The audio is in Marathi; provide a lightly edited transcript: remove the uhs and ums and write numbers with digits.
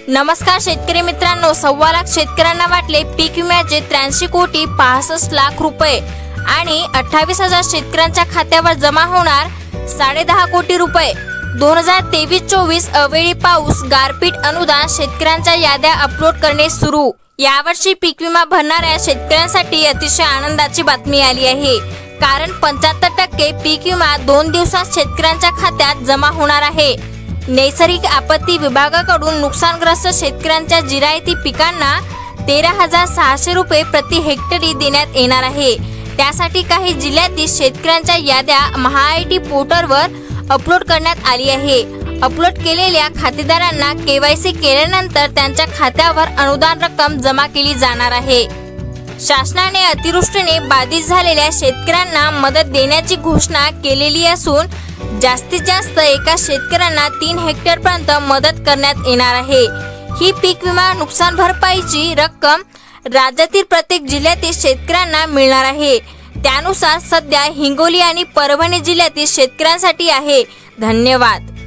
नमस्कार शेतकरी मित्रांनो, 1.25 लाख शेतकऱ्यांना वाटले पीक विम्याचे 83 कोटी 65 लाख रुपये आणि 28,000 शेतकऱ्यांच्या खात्यावर जमा होणार 10.5 कोटी रुपये। 2023-24 अवेळी पाऊस, गारपीट, अनुदान, शेतकऱ्यांच्या याद्या अपलोड करणे सुरू। यावर्षी पीक विमा भरणाऱ्या शेतकऱ्यांसाठी अतिशय आनंदाची बातमी आली आहे, कारण 75% पीक विमा 2 दिवसात शेतकऱ्यांच्या खात्यात जमा होणार आहे। नैसर्गिक आपत्ती विभागाकडून नुकसानग्रस्त शेतकऱ्यांच्या जिरायती पिकांना 13,600 रुपये प्रति हेक्टरी देण्यात येणार आहे। त्यासाठी काही जिल्ह्यातील शेतकऱ्यांच्या याद्या महाआयटी पोर्टलवर अपलोड करण्यात आली आहे। अपलोड केलेल्या खातेदारांना केवायसी केल्यानंतर त्यांच्या खात्यावर अनुदान रक्कम जमा केली जाणार आहे। शासनाने अतिवृष्टीने बाधित झालेल्या शेतकऱ्यांना मदत देण्याची घोषणा केलेली असून जास्तीत जास्त एका शेतकऱ्यांना 3 हेक्टरपर्यंत मदत करण्यात येणार आहे। ही पीक विमा नुकसान भरपाईची रक्कम राज्यातील प्रत्येक जिल्ह्यातील शेतकऱ्यांना मिळणार आहे। त्यानुसार सध्या हिंगोली आणि परभणी जिल्ह्यातील शेतकऱ्यांसाठी आहे। धन्यवाद।